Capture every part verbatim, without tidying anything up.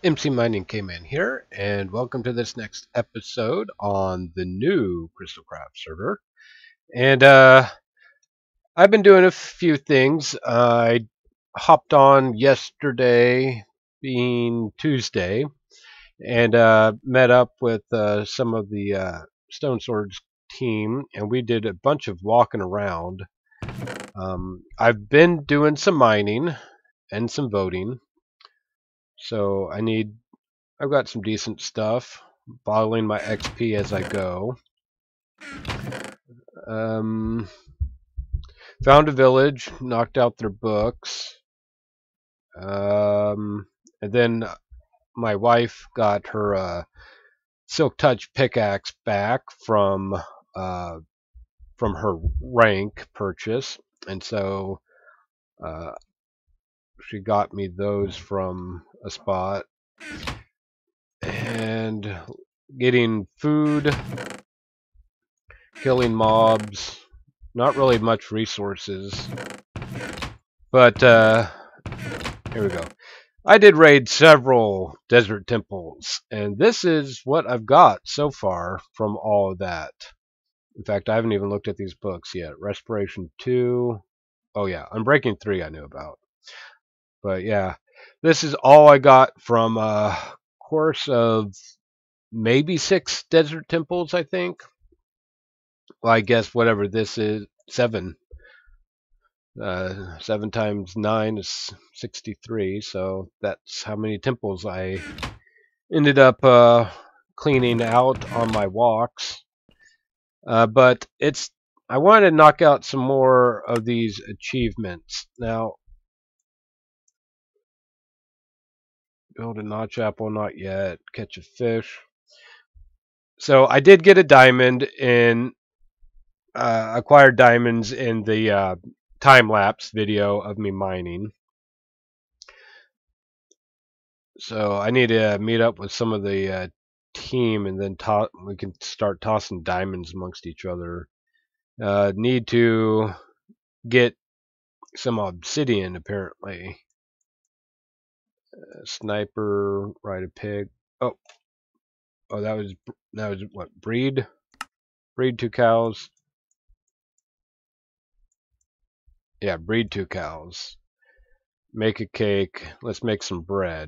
M C Mining came in here, and welcome to this next episode on the new Crystalcraft server. And uh, I've been doing a few things. Uh, I hopped on yesterday, being Tuesday, and uh, met up with uh, some of the uh, Stone Swords team, and we did a bunch of walking around. Um, I've been doing some mining and some voting, so I need I've got some decent stuff. Bottling my X P as I go. Um, found a village, knocked out their books. Um, and then my wife got her uh, Silk Touch pickaxe back from uh, from her rank purchase, and so uh, she got me those from a spot. And getting food, killing mobs, not really much resources, but uh, here we go. I did raid several desert temples, and this is what I've got so far from all of that. In fact, I haven't even looked at these books yet. Respiration two. Oh yeah, Unbreaking three I knew about. But yeah, this is all I got from a course of maybe six desert temples, I think. Well, I guess whatever this is, seven. Uh, seven times nine is sixty-three, so that's how many temples I ended up uh, cleaning out on my walks. Uh, but it's I wanted to knock out some more of these achievements. Now, build a notch apple, not yet. Catch a fish. So I did get a diamond in, uh, acquired diamonds in the uh, time-lapse video of me mining. So I need to meet up with some of the uh, team, and then to we can start tossing diamonds amongst each other. Uh, need to get some obsidian, apparently. Uh, sniper, ride a pig. Oh, oh, that was that was what? Breed, breed two cows. Yeah, breed two cows. Make a cake. Let's make some bread.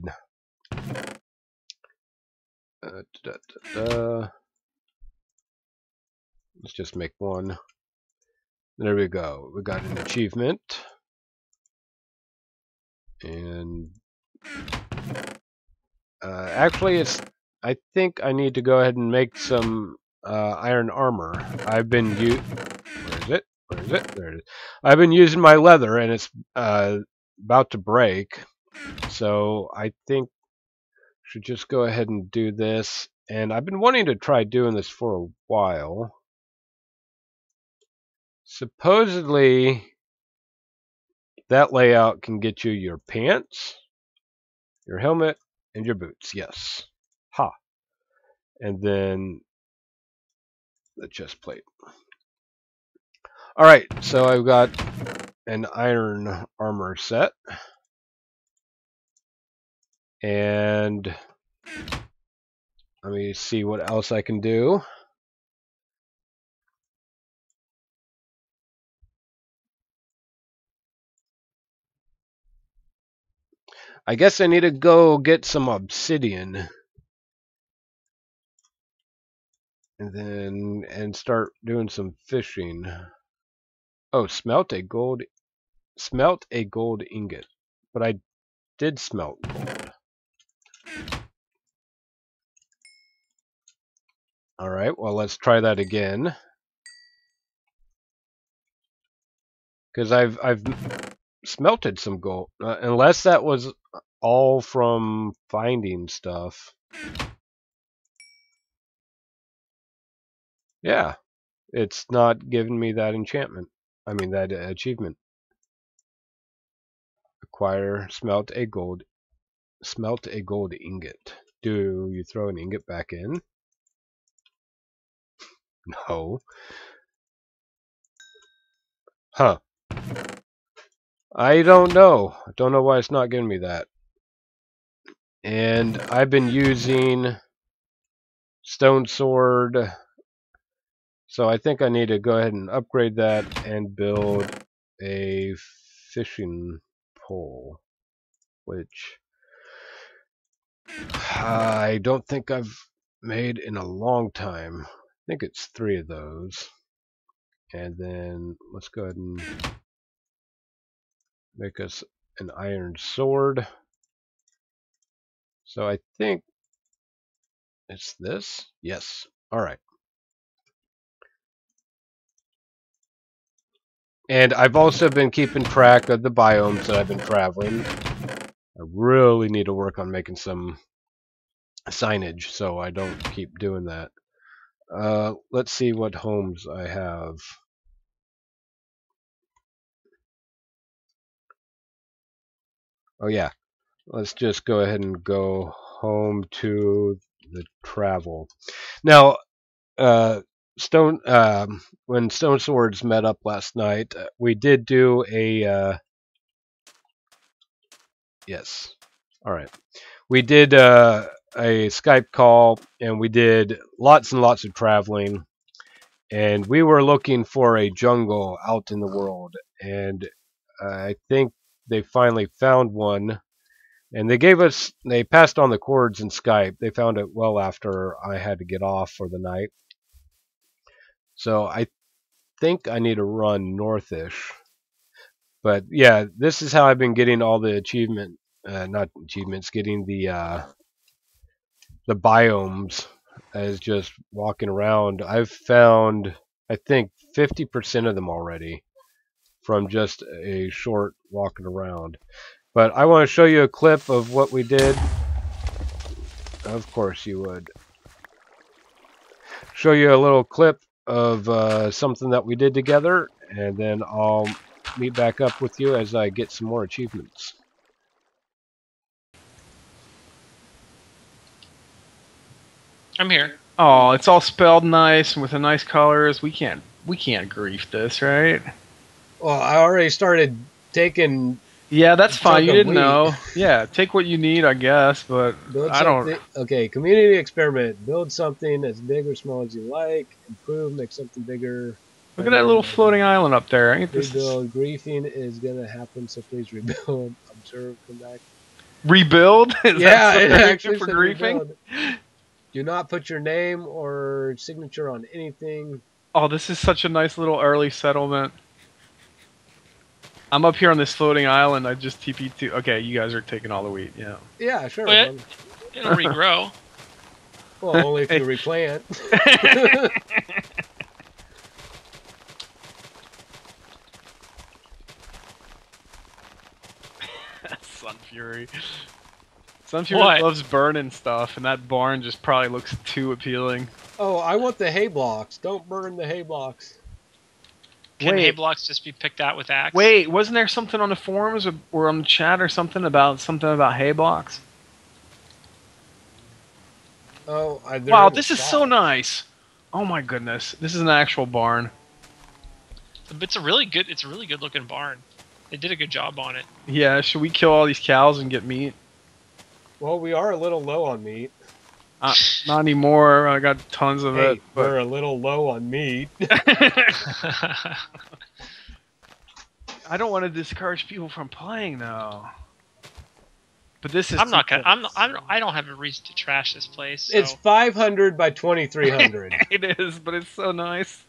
Uh, da, da, da. Let's just make one. There we go. We got an achievement. And uh, actually, it's. I think I need to go ahead and make some uh, iron armor. I've been u. Where is it? Where is it? There it is. I've been using my leather, and it's uh, about to break. So I think I should just go ahead and do this. And I've been wanting to try doing this for a while. Supposedly, that layout can get you your pants, your helmet, and your boots. Yes. Ha. And then the chest plate. Alright, so I've got an iron armor set. And let me see what else I can do. I guess I need to go get some obsidian. And then and start doing some fishing. Oh, smelt a gold smelt a gold ingot. But I did smelt gold. Alright, well let's try that again. Because I've I've smelted some gold. Uh, unless that was all from finding stuff. Yeah, it's not giving me that enchantment. I mean that uh, achievement. Acquire smelt a gold smelt a gold ingot. Do you throw an ingot back in? No. Huh. I don't know. I don't know why it's not giving me that. And I've been using stone sword, so I think I need to go ahead and upgrade that and build a fishing pole, which I don't think I've made in a long time. I think it's three of those. And then let's go ahead and make us an iron sword. So I think it's this. Yes. All right. And I've also been keeping track of the biomes that I've been traveling. I really need to work on making some signage so I don't keep doing that. Uh, let's see what homes I have. Oh yeah, let's just go ahead and go home to the travel. Now, uh, Stone, um, when Stone Swords met up last night, uh, we did do a, uh, yes, all right. We did uh, a Skype call, and we did lots and lots of traveling, and we were looking for a jungle out in the world, and I think they finally found one. And they gave us, they passed on the cords in Skype. They found it well after I had to get off for the night. So I think I need to run northish. But yeah, this is how I've been getting all the achievement, uh, not achievements, getting the uh, the biomes as just walking around. I've found, I think, fifty percent of them already from just a short walking around. But I want to show you a clip of what we did. Of course you would. Show you a little clip of uh, something that we did together, and then I'll meet back up with you as I get some more achievements. I'm here. Oh, it's all spelled nice and with the nice colors. We can't we can't grief this, right? Well, I already started taking. Yeah, that's fine. You didn't wheat. know. Yeah, take what you need, I guess, but Build I don't. Okay, community experiment. Build something as big or small as you like. Improve, make something bigger. Look at that little floating island up there. I think this Rebuild. is... Griefing is gonna happen, so please rebuild. Observe. Come back. Rebuild? Is yeah, that it actually for griefing. Rebuild. Do not put your name or signature on anything. Oh, this is such a nice little early settlement. I'm up here on this floating island. I just T P'd to. Okay, you guys are taking all the wheat. Yeah. Yeah, sure. But it'll regrow. Well, only if you replant. Sun Fury. Sun Fury What? loves burning stuff, and that barn just probably looks too appealing. Oh, I want the hay blocks. Don't burn the hay blocks. Can Wait. hay blocks just be picked out with axe? Wait, wasn't there something on the forums or, or on the chat or something about something about hay blocks? Oh, I, wow, this is so nice. Oh my goodness, this is an actual barn. It's a really good. It's a really good looking barn. They did a good job on it. Yeah, should we kill all these cows and get meat? Well, we are a little low on meat. Uh, not anymore. I got tons of hey, it. But... we're a little low on meat. I don't want to discourage people from playing, though. But this is. I'm not gonna. I'm. I'm. I don't have a reason to trash this place. So. It's five hundred by twenty-three hundred. It is, but it's so nice.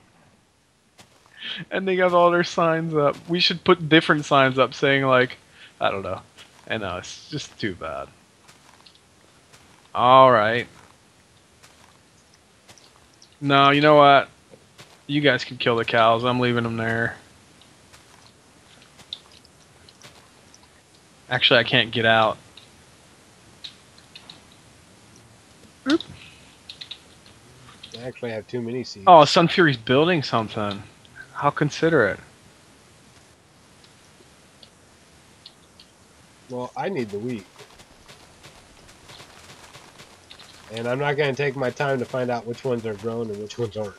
And they got all their signs up. We should put different signs up saying like, I don't know. I know it's just too bad. All right. No, you know what? You guys can kill the cows. I'm leaving them there. Actually, I can't get out. Oop. I actually have too many seeds. Oh, Sun Fury's building something. How considerate. Well, I need the wheat. And I'm not going to take my time to find out which ones are grown and which ones aren't.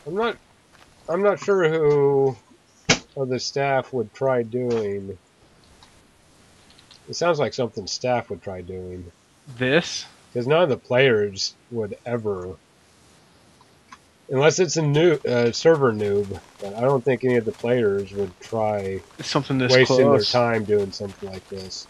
I'm not. I'm not sure who of the staff would try doing. It sounds like something staff would try doing. This? Because none of the players would ever, unless it's a new uh, server noob. But I don't think any of the players would try Something this wasting close. their time doing something like this.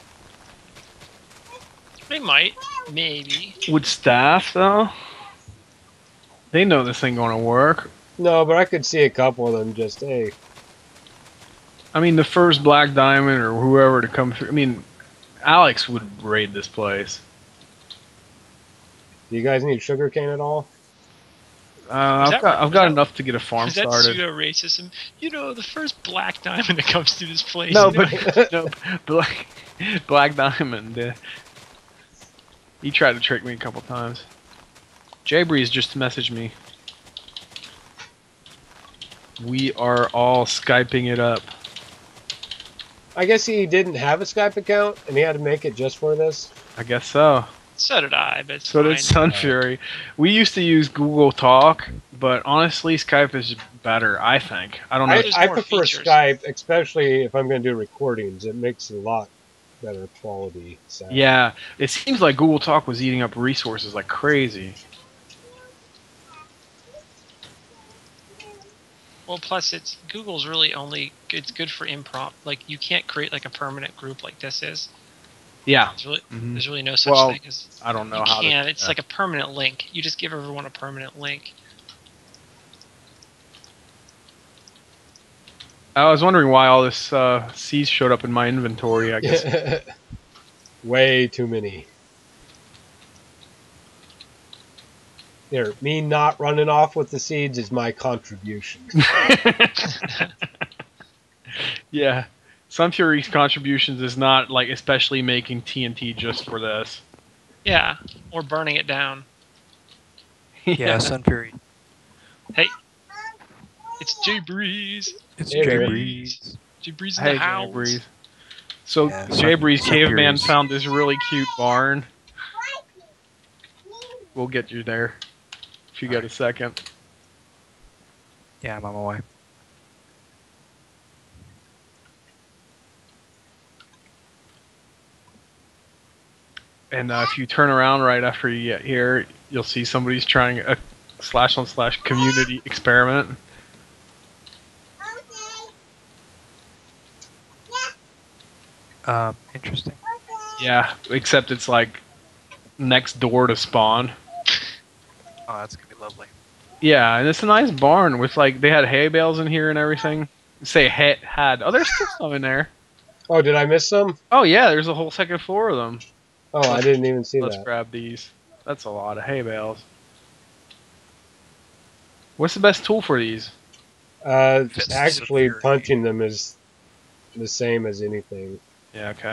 They might, maybe. Would staff, though? They know this ain't gonna work. No, but I could see a couple of them just, hey, I mean, the first Black Diamond or whoever to come through. I mean, Alex would raid this place. do you guys need sugarcane at all? Uh, I've that got right? I've got Is that- enough to get a farm Is that started. pseudo racism? You know, the first black diamond that comes through this place. No, you know? but no, Black Black Diamond. Uh, he tried to trick me a couple times. Jbreeze just messaged me. We are all Skyping it up. I guess he didn't have a Skype account and he had to make it just for this. I guess so. So did I, but it's So fine. did Sun Fury. We used to use Google Talk, but honestly, Skype is better. I think. I don't know. I, there's I more prefer features. Skype, especially if I'm going to do recordings. It makes a lot better quality sound. Yeah, it seems like Google Talk was eating up resources like crazy. Well, plus it's Google's really only it's good for impromptu. Like you can't create like a permanent group like this is. Yeah. There's really, Mhm. there's really no such Well, thing as I don't know you how. can. To, It's yeah. like a permanent link. You just give everyone a permanent link. I was wondering why all this uh, seeds showed up in my inventory. I guess. Way too many. Here, me not running off with the seeds is my contribution. Yeah. Sun Fury's contributions is not like especially making T N T just for this. Yeah, or burning it down. Yeah, Sun Fury. It's Jay Breeze. It's Hey, Jay Breeze. Breeze. Jay Breeze in Hey, the house. Jbreeze. So Yeah, Jbreeze Sun Caveman Fury's- found this really cute barn. We'll get you there if you got a second. Yeah, I'm on my way. And uh, if you turn around right after you get here, you'll see somebody's trying a slash on slash community experiment. Um, interesting. Yeah, except it's like next door to spawn. Oh, that's gonna be lovely. Yeah, and it's a nice barn with like they had hay bales in here and everything. Say ha- had. Oh, there's still some in there. Oh, did I miss some? Oh yeah, there's a whole second floor of them. Oh, I didn't even see Let's that. grab these. That's a lot of hay bales. What's the best tool for these? Uh, Fists of actually, Fury. punching them is the same as anything. Yeah, okay.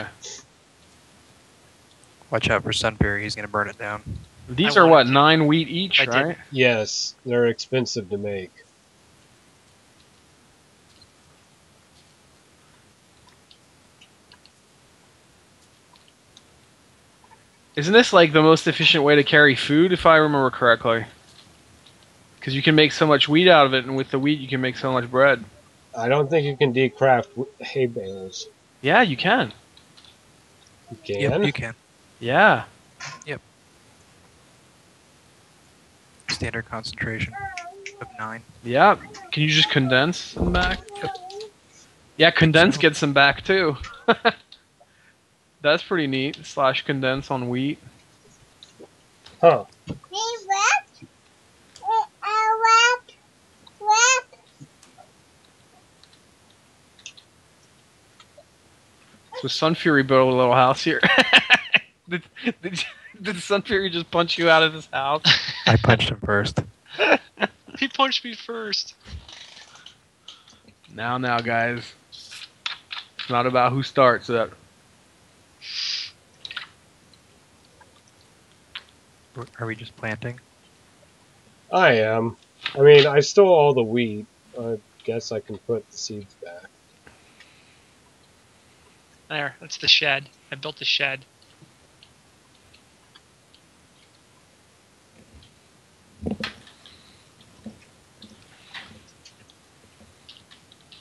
Watch out for Sun Fury. He's gonna burn it down. These I are wanted what, to- nine wheat each, I did. right? Yes, they're expensive to make. Isn't this like the most efficient way to carry food, if I remember correctly? Because you can make so much wheat out of it, and with the wheat you can make so much bread. I don't think you can decraft w- hay bales. Yeah, you can. You can? Yep, you can. Yeah. Standard concentration of nine. Yeah. Can you just condense them back? Yeah, condense so. gets them back too. That's pretty neat. Slash condense on wheat. Huh. So Sun Fury built a little house here. did, did, did Sun Fury just punch you out of his house? I punched him first. He punched me first. Now, now, guys. It's not about who starts that. Are we just planting? I am. I mean, I stole all the wheat. I guess I can put the seeds back. There, that's the shed. I built the shed.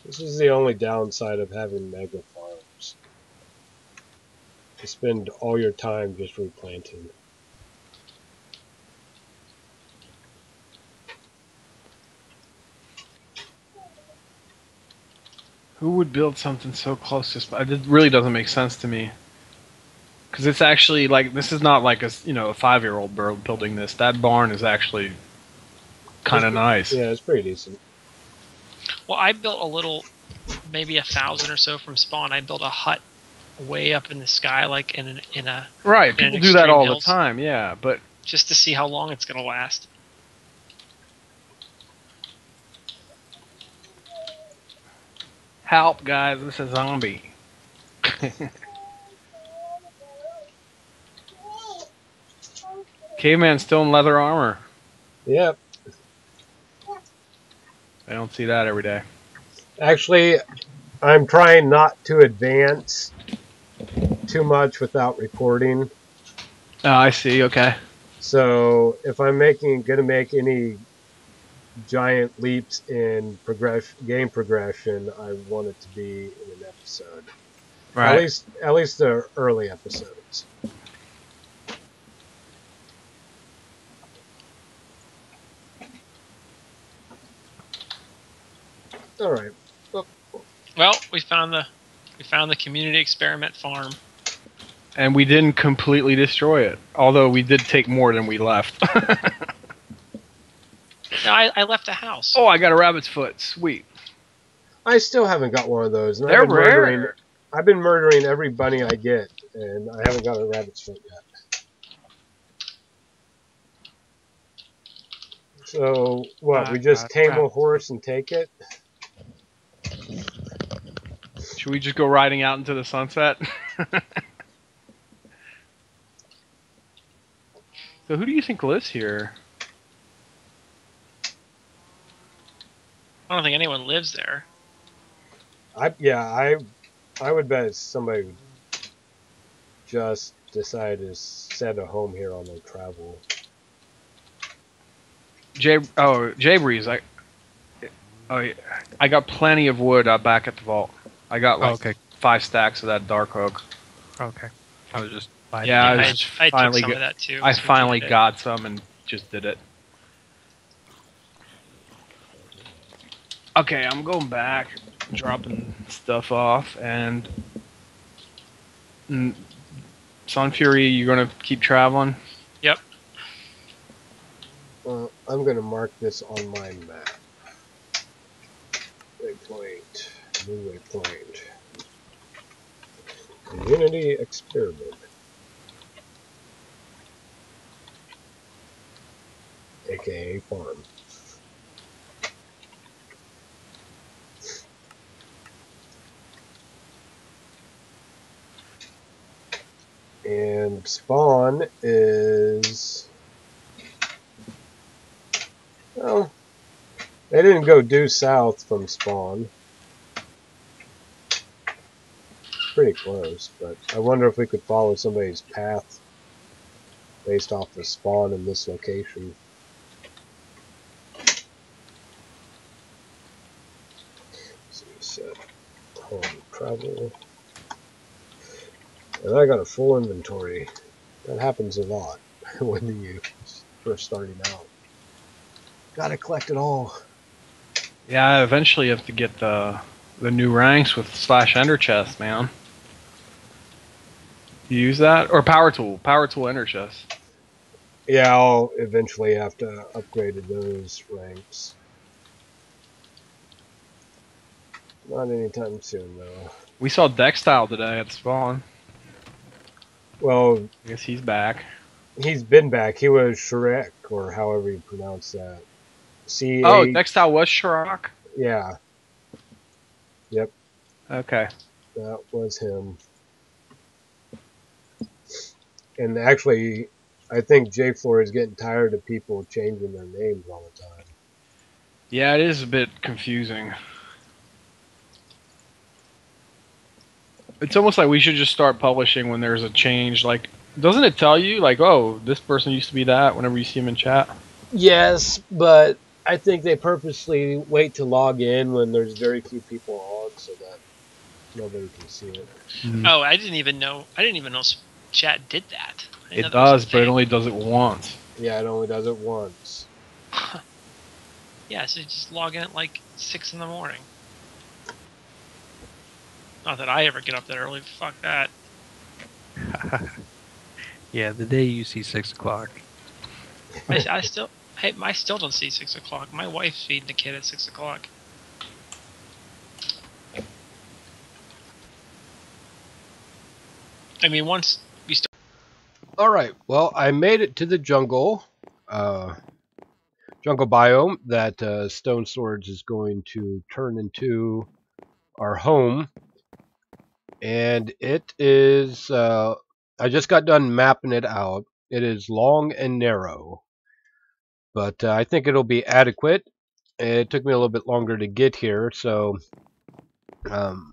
This is the only downside of having mega farms. You spend all your time just replanting. Who would build something so close to spot? It really doesn't make sense to me. Because it's actually like, this is not like a, you know, a five-year-old building this. That barn is actually kind of nice. Yeah, it's pretty decent. Well, I built a little, maybe a thousand or so from spawn. I built a hut way up in the sky, like in an, in a Right, in people do that extreme all hills, the time, yeah, but... just to see how long it's going to last. Help, guys, this is a zombie. Caveman still in leather armor. Yep. I don't see that every day. Actually, I'm trying not to advance too much without recording. Oh, I see, okay. So if I'm making gonna make any giant leaps in progress game progression, I want it to be in an episode. Right. At least at least the early episodes. All right. Well, we found the we found the community experiment farm. And we didn't completely destroy it, although we did take more than we left. No, I, I left a house. Oh, I got a rabbit's foot. Sweet. I still haven't got one of those. And They're I've been murdering, rare. I've been murdering every bunny I get, and I haven't got a rabbit's foot yet. So, what, we just Uh, tame a crap. horse and take it? Should we just go riding out into the sunset? So who do you think lives here? I don't think anyone lives there. I Yeah, I I would bet somebody would just decide to set a home here on their travel. J oh J Breeze, I oh yeah. I got plenty of wood out back at the vault. I got like Oh, okay. five stacks of that dark oak. Okay. I was just finding Yeah, I I, was I, just I took finally some get- of that too. I so we finally did it. got some and just did it. Okay, I'm going back, dropping stuff off, and mm, Sun Fury, you're gonna keep traveling. Yep. Uh, I'm going to mark this on my map. Waypoint. New waypoint. Community experiment. A K A farm. And spawn is... Well, they didn't go due south from spawn. Pretty close, but I wonder if we could follow somebody's path based off the spawn in this location. So we set home travel. And I got a full inventory. That happens a lot when you first starting out. Gotta collect it all. Yeah, eventually you have to get the the new ranks with slash ender chest, man. You use that or power tool, power tool ender chest. Yeah, I'll eventually have to upgrade to those ranks. Not anytime soon, though. We saw Dextile today at spawn. Well, I guess he's back. he's been back. He was Shrek, or however you pronounce that. C Oh, A. Dextile was Shirok? Yeah, Okay. that was him. And actually, I think J four is getting tired of people changing their names all the time. Yeah, it is a bit confusing. It's almost like we should just start publishing when there's a change. Like, doesn't it tell you, like, oh, this person used to be that whenever you see him in chat? Yes, but I think they purposely wait to log in when there's very few people on, so that nobody can see it. Mm. Oh, I didn't even know. I didn't even know s- chat did that. I didn't know It that was a does, but it thing. only does it once. Yeah, it only does it once. Yeah, so you just log in at like six in the morning. Not that I ever get up that early. Fuck that. Yeah, the day you see six o'clock. I, I still, hey, I still don't see six o'clock. My wife's feeding the kid at six o'clock. I mean, once we start. All right. Well, I made it to the jungle, uh, jungle biome that uh, Stone Swords is going to turn into our home, and it is. Uh, I just got done mapping it out. It is long and narrow, but uh, I think it'll be adequate. It took me a little bit longer to get here, so um,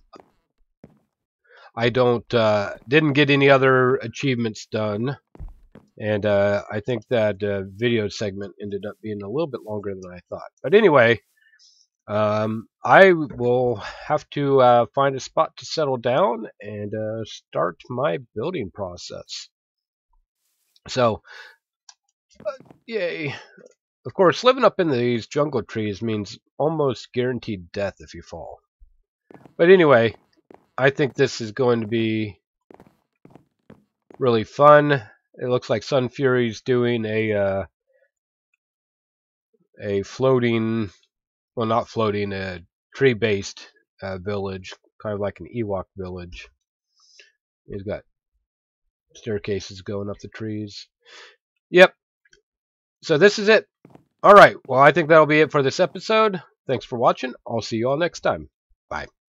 I don't uh, didn't get any other achievements done. And uh, I think that uh, video segment ended up being a little bit longer than I thought. But anyway, um, I will have to uh, find a spot to settle down and uh, start my building process. So, uh, yay. Of course, living up in these jungle trees means almost guaranteed death if you fall. But anyway, I think this is going to be really fun. It looks like Sun Fury's doing a uh, a floating, well, not floating, a tree-based uh, village, kind of like an Ewok village. He's got staircases going up the trees. Yep. So this is it. All right. Well, I think that'll be it for this episode. Thanks for watching. I'll see you all next time. Bye.